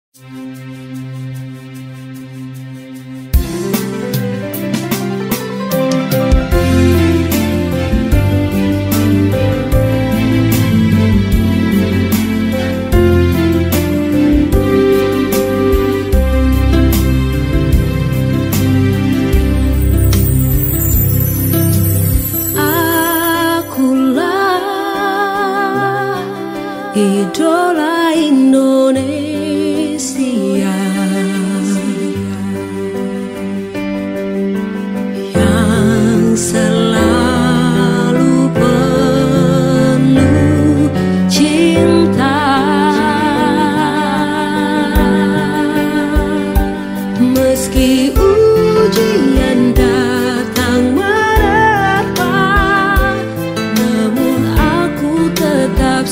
Idola Indonesia yang selalu penuh cinta, meski ujian datang menerpa, namun aku tetap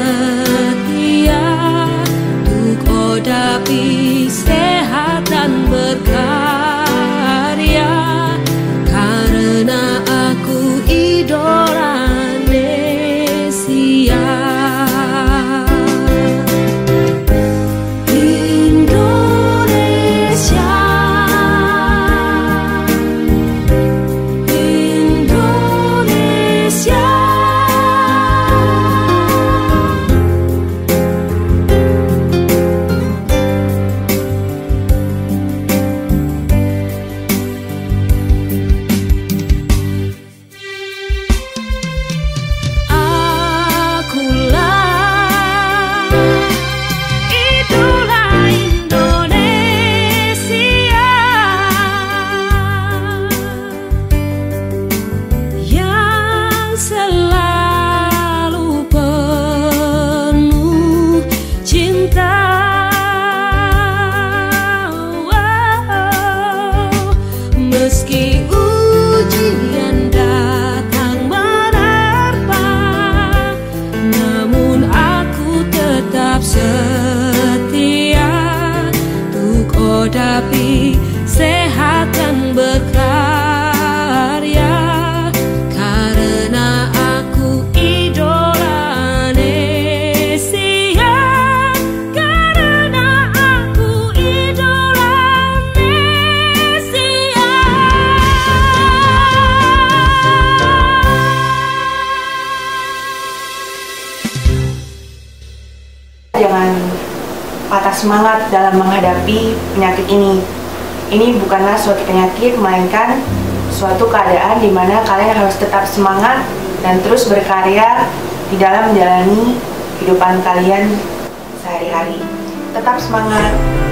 tapi sehat dan berkarya, karena aku idola Indonesia. Indonesia, Indonesia. Meski ujian datang menerpa, namun aku tetap setia untuk hadapi sehat dan berkarya, karena aku idola Indonesia, karena aku idola Indonesia. Jangan patah semangat dalam menghadapi penyakit ini. Ini bukanlah suatu penyakit, melainkan suatu keadaan di mana kalian harus tetap semangat dan terus berkarya di dalam menjalani kehidupan kalian sehari-hari. Tetap semangat.